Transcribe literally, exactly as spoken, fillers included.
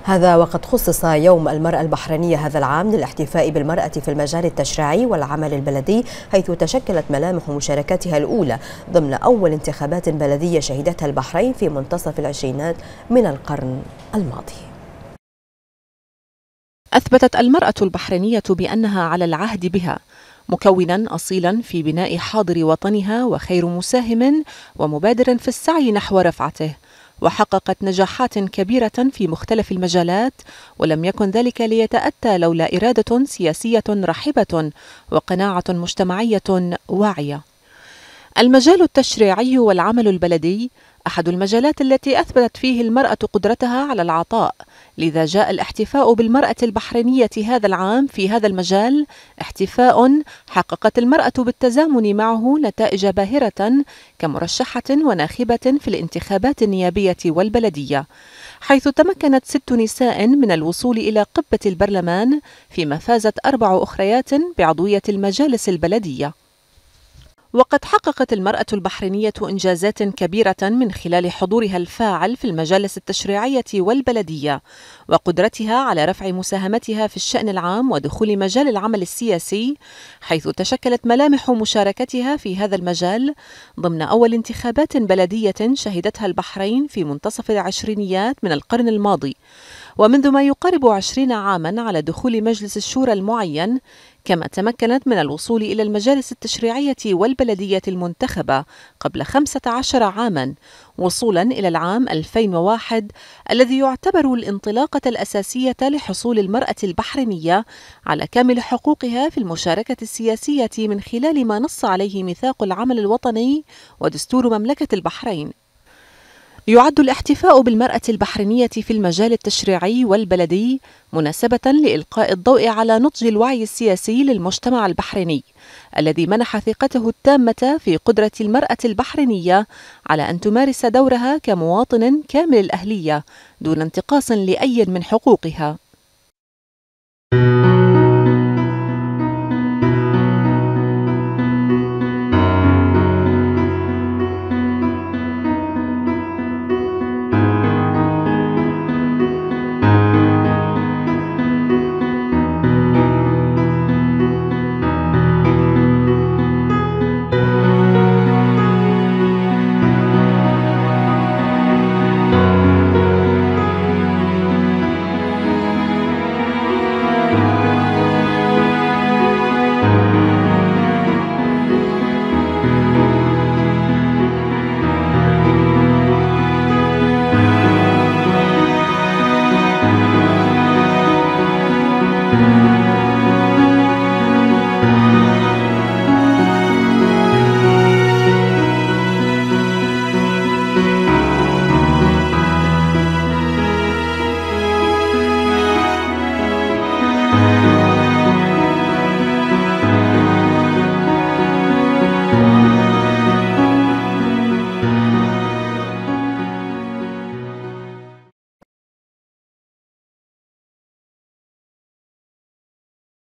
هذا وقد خصص يوم المرأة البحرينية هذا العام للاحتفاء بالمرأة في المجال التشريعي والعمل البلدي، حيث تشكلت ملامح مشاركتها الأولى ضمن أول انتخابات بلدية شهدتها البحرين في منتصف العشرينات من القرن الماضي. أثبتت المرأة البحرينية بأنها على العهد بها، مكونا أصيلا في بناء حاضر وطنها وخير مساهم ومبادر في السعي نحو رفعته، وحققت نجاحات كبيرة في مختلف المجالات، ولم يكن ذلك ليتأتى لولا إرادة سياسية رحبة وقناعة مجتمعية واعية. المجال التشريعي والعمل البلدي أحد المجالات التي أثبتت فيه المرأة قدرتها على العطاء، لذا جاء الاحتفاء بالمرأة البحرينية هذا العام في هذا المجال احتفاء حققت المرأة بالتزامن معه نتائج باهرة كمرشحة وناخبة في الانتخابات النيابية والبلدية، حيث تمكنت ست نساء من الوصول إلى قبة البرلمان، فيما فازت أربع أخريات بعضوية المجالس البلدية. وقد حققت المرأة البحرينية إنجازات كبيرة من خلال حضورها الفاعل في المجالس التشريعية والبلدية، وقدرتها على رفع مساهمتها في الشأن العام ودخول مجال العمل السياسي، حيث تشكلت ملامح مشاركتها في هذا المجال ضمن أول انتخابات بلدية شهدتها البحرين في منتصف العشرينيات من القرن الماضي، ومنذ ما يقارب عشرين عاما على دخول مجلس الشورى المعين، كما تمكنت من الوصول إلى المجالس التشريعية والبلدية المنتخبة قبل خمسة عشر عاما، وصولا إلى العام ألفين وواحد الذي يعتبر الانطلاقة الأساسية لحصول المرأة البحرينية على كامل حقوقها في المشاركة السياسية من خلال ما نص عليه ميثاق العمل الوطني ودستور مملكة البحرين. يعد الاحتفاء بالمرأة البحرينية في المجال التشريعي والبلدي مناسبة لإلقاء الضوء على نضج الوعي السياسي للمجتمع البحريني، الذي منح ثقته التامة في قدرة المرأة البحرينية على أن تمارس دورها كمواطن كامل الأهلية دون انتقاص لأي من حقوقها.